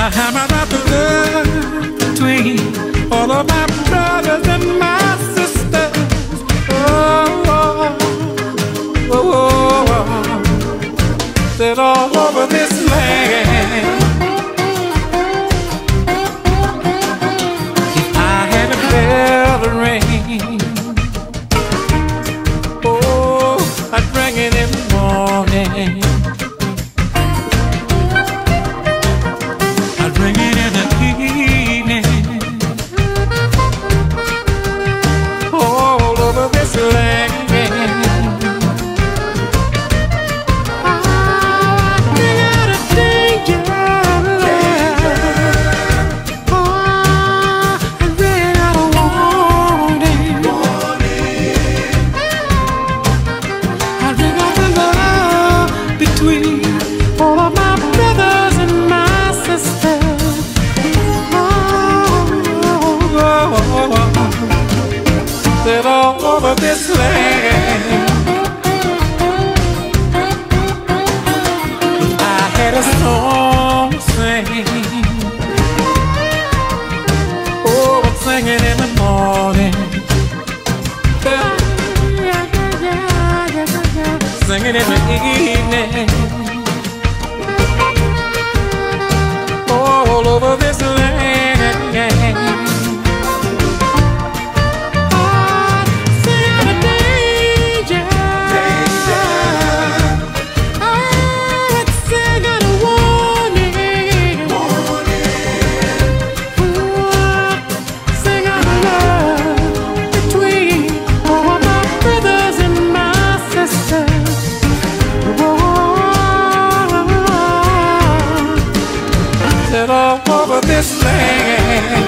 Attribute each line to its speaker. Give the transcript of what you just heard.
Speaker 1: hammered out the love between all of my brothers and my sisters. Oh, oh, oh, oh. Said all over this land. If I had a bell to ring, oh, I'd ring it in the morning. Bring it in the evening, all over this land. I bring out a danger, oh, I bring out a warning. I bring out the love between all of my brothers and my sisters. That all over this land. If I had a song to sing, oh, I'd sing it in the morning, sing it in the evening, all over this land. All over this land.